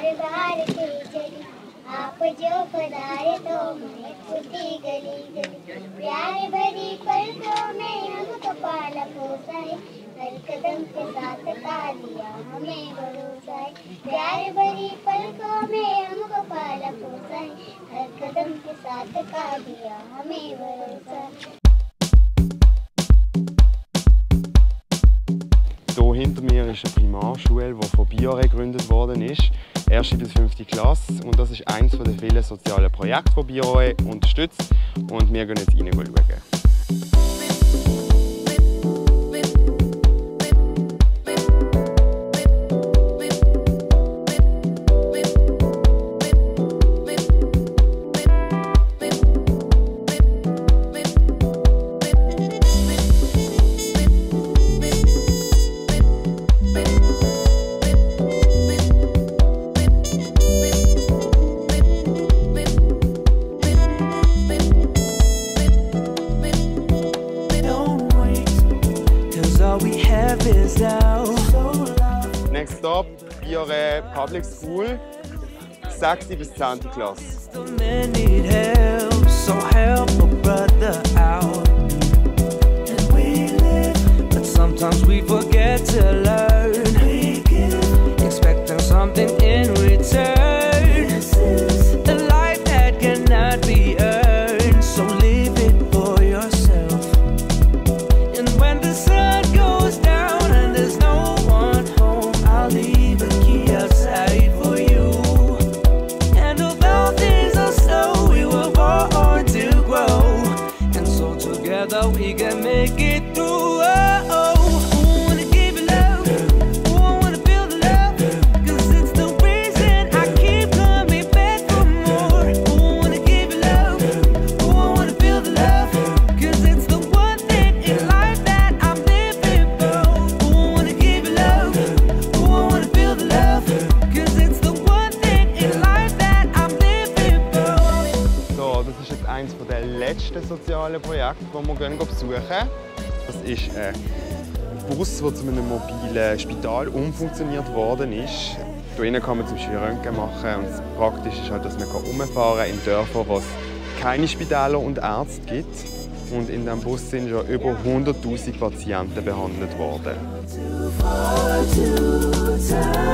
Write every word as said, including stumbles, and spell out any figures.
बार के चली आप जो पधारे तो मैं खुदी गली गली प्यार भरी पलकों में हमको पाला पोसा है हर कदम के साथ का दिया हमें भरोसा है प्यार भरी पलकों में हमको पाला पोसा है हर कदम के साथ का दिया हमें भरोसा है. Hier hinter mir ist eine Primarschule, die von BIORE gegründet worden ist, erste bis fünfte Klasse. Und das ist eines der vielen sozialen Projekte, die BIORE unterstützt. Und wir gehen jetzt rein schauen. Next stop, BIORE Public School, sechste bis zehnte Klasse. Sometimes we forget to learn, expecting something in return. The life that cannot be earned, so live it for yourself. And when the sun goes down and there's no one home, I'll leave a key outside for you. And although things are slow, we were born to grow, and so together we can make it through. Eines der letzten sozialen Projekte, die wir besuchen gehen. Das ist ein Bus, der zu einem mobilen Spital umfunktioniert worden ist. Hier kann man zum Beispiel Röntgen machen. Und das Praktische ist halt, dass man herumfahren kann in Dörfern, wo es keine Spitäler und Ärzte gibt. Und in diesem Bus sind schon über hunderttausend Patienten behandelt worden.